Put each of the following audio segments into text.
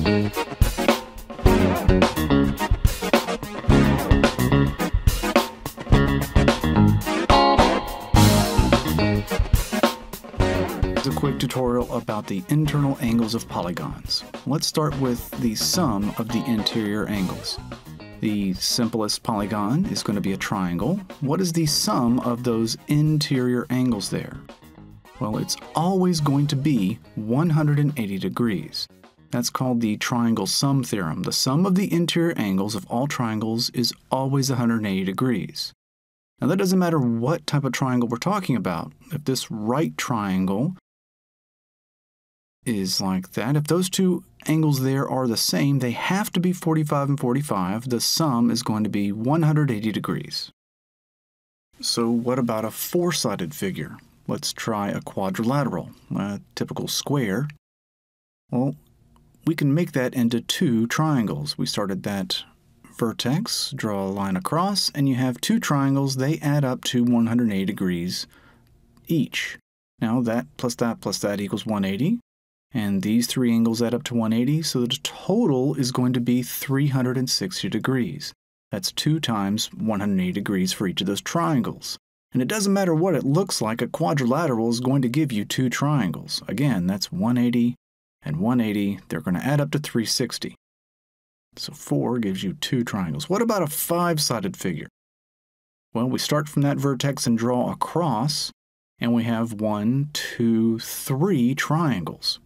A quick tutorial about the internal angles of polygons. Let's start with the sum of the interior angles. The simplest polygon is going to be a triangle. What is the sum of those interior angles there? Well, it's always going to be 180 degrees. That's called the triangle sum theorem. The sum of the interior angles of all triangles is always 180 degrees. Now that doesn't matter what type of triangle we're talking about. If this right triangle is like that, if those two angles there are the same, they have to be 45 and 45. The sum is going to be 180 degrees. So what about a four-sided figure? Let's try a quadrilateral, a typical square. Well, we can make that into two triangles. We start at that vertex, draw a line across, and you have two triangles. They add up to 180 degrees each. Now that plus that equals 180. And these three angles add up to 180, so the total is going to be 360 degrees. That's 2 times 180 degrees for each of those triangles. And it doesn't matter what it looks like, a quadrilateral is going to give you two triangles. Again, that's 180 and 180. They're going to add up to 360. So 4 gives you two triangles. What about a five-sided figure? Well, we start from that vertex and draw across, and we have 1, 2, 3 triangles.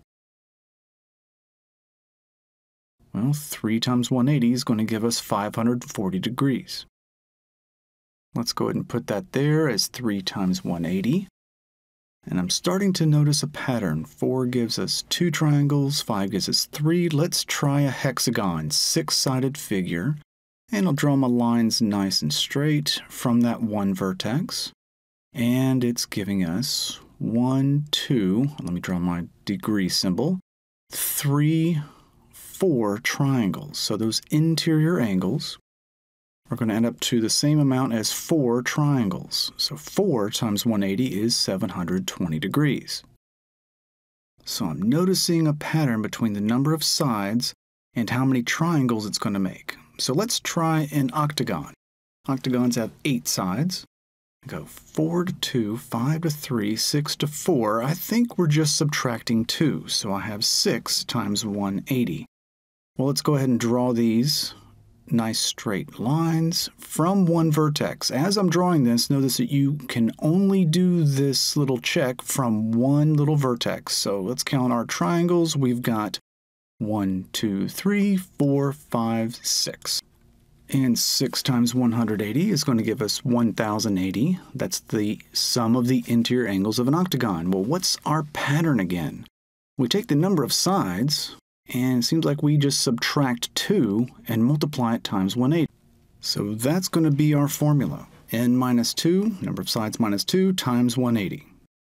Well, 3 times 180 is going to give us 540 degrees. Let's go ahead and put that there as 3 times 180. And I'm starting to notice a pattern. 4 gives us 2 triangles, 5 gives us 3. Let's try a hexagon, 6-sided figure. And I'll draw my lines nice and straight from that one vertex. And it's giving us 1, 2, let me draw my degree symbol, 3, 4 triangles. So those interior angles are going to add up to the same amount as 4 triangles. So 4 times 180 is 720 degrees. So I'm noticing a pattern between the number of sides and how many triangles it's going to make. So let's try an octagon. Octagons have 8 sides. Go 4 to 2, 5 to 3, 6 to 4. I think we're just subtracting 2, so I have 6 times 180. Well, let's go ahead and draw these nice straight lines from one vertex. As I'm drawing this, notice that you can only do this little check from one little vertex. So let's count our triangles. We've got 1, 2, 3, 4, 5, 6. And 6 times 180 is going to give us 1080. That's the sum of the interior angles of an octagon. Well, what's our pattern again? We take the number of sides, and it seems like we just subtract 2 and multiply it times 180. So that's going to be our formula. N minus 2, number of sides minus 2, times 180.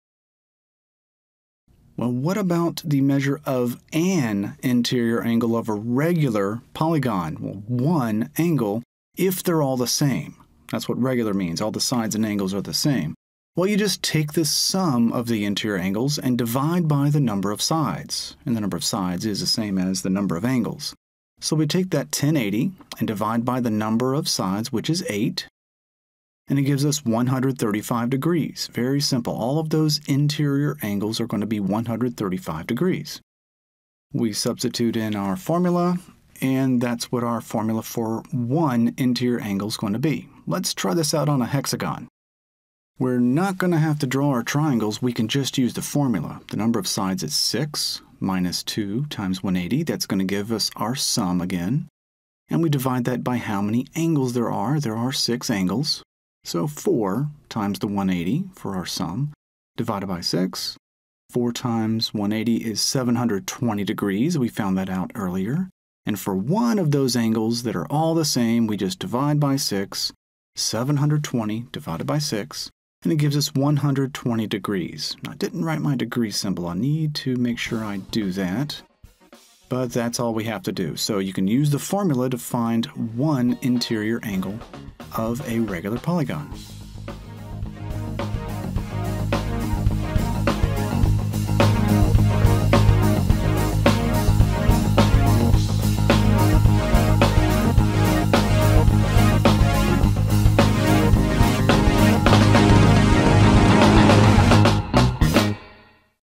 Well, what about the measure of an interior angle of a regular polygon? Well, one angle if they're all the same. That's what regular means. All the sides and angles are the same. Well, you just take the sum of the interior angles and divide by the number of sides. And the number of sides is the same as the number of angles. So we take that 1080 and divide by the number of sides, which is 8. And it gives us 135 degrees. Very simple. All of those interior angles are going to be 135 degrees. We substitute in our formula, and that's what our formula for one interior angle is going to be. Let's try this out on a hexagon. We're not going to have to draw our triangles. We can just use the formula. The number of sides is 6 minus 2 times 180. That's going to give us our sum again. And we divide that by how many angles there are. There are 6 angles. So 4 times the 180 for our sum, divided by 6. 4 times 180 is 720 degrees. We found that out earlier. And for one of those angles that are all the same, we just divide by 6. 720 divided by 6. And it gives us 120 degrees. Now, I didn't write my degree symbol. I need to make sure I do that. But that's all we have to do. So you can use the formula to find one interior angle of a regular polygon.